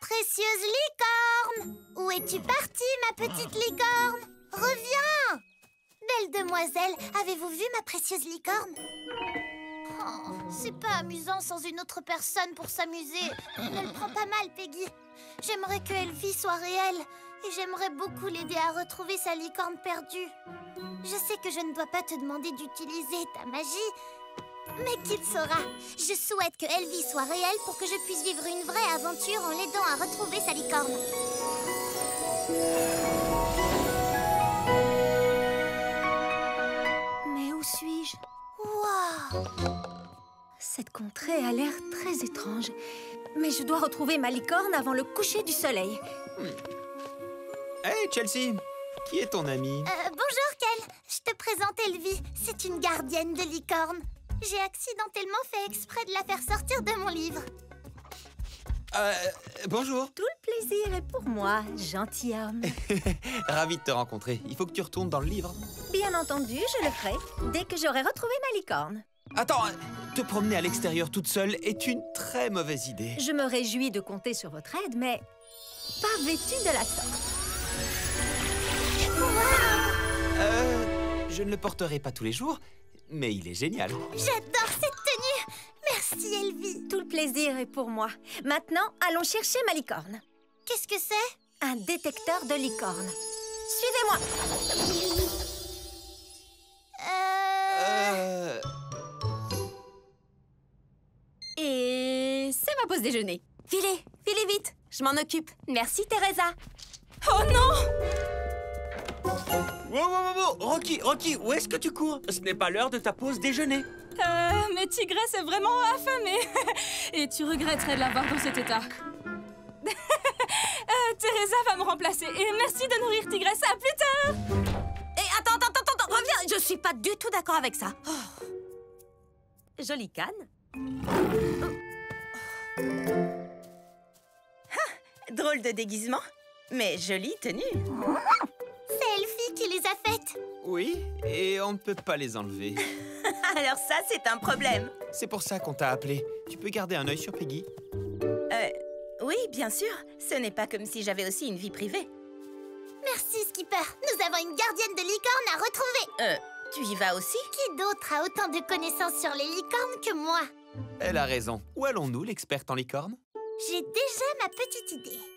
précieuse licorne! Où es-tu partie, ma petite licorne? Reviens! Belle demoiselle, avez-vous vu ma précieuse licorne? Oh, c'est pas amusant sans une autre personne pour s'amuser. Ne le prends pas mal, Peggy. J'aimerais que Elvie soit réelle et j'aimerais beaucoup l'aider à retrouver sa licorne perdue. Je sais que je ne dois pas te demander d'utiliser ta magie, mais qu'il saura. Je souhaite que Elvie soit réelle pour que je puisse vivre une vraie aventure en l'aidant à retrouver sa licorne. Mais où suis-je? Waouh! Cette contrée a l'air très étrange. Mais je dois retrouver ma licorne avant le coucher du soleil. Hey, Chelsea! Qui est ton amie? Bonjour, Ken. Je te présente Elvie. C'est une gardienne de licorne. J'ai accidentellement fait exprès de la faire sortir de mon livre. Bonjour. Tout le plaisir est pour moi, gentilhomme. Ravi de te rencontrer. Il faut que tu retournes dans le livre. Bien entendu, je le ferai dès que j'aurai retrouvé ma licorne. Attends, te promener à l'extérieur toute seule est une très mauvaise idée. Je me réjouis de compter sur votre aide, mais pas vêtue de la sorte. Je ne le porterai pas tous les jours, mais il est génial. J'adore cette tenue. Merci, Elvie. Tout le plaisir est pour moi. Maintenant, allons chercher ma licorne. Qu'est-ce que c'est? Un détecteur de licorne. Suivez-moi. Et c'est ma pause déjeuner. Filez vite. Je m'en occupe. Merci, Teresa. Oh non! Wow, Rocky, où est-ce que tu cours? Ce n'est pas l'heure de ta pause déjeuner. Mais Tigresse est vraiment affamée. Et tu regretterais de la voir dans cet état. Teresa va me remplacer. Et merci de nourrir Tigresse. À plus tard! Et attends, reviens. Je suis pas du tout d'accord avec ça. Oh. Jolie canne. Drôle de déguisement, mais jolie tenue. C'est Elfie qui les a faites. Oui, et on ne peut pas les enlever. Alors ça, c'est un problème. C'est pour ça qu'on t'a appelé. Tu peux garder un œil sur Peggy? Oui, bien sûr. Ce n'est pas comme si j'avais aussi une vie privée. Merci, Skipper. Nous avons une gardienne de licorne à retrouver. Tu y vas aussi? Qui d'autre a autant de connaissances sur les licornes que moi? Elle a raison. Où allons-nous, l'experte en licorne? J'ai déjà ma petite idée.